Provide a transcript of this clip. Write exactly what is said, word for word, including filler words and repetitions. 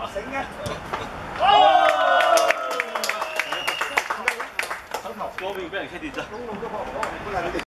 醒嘅。 嗰邊俾人 K 跌咗。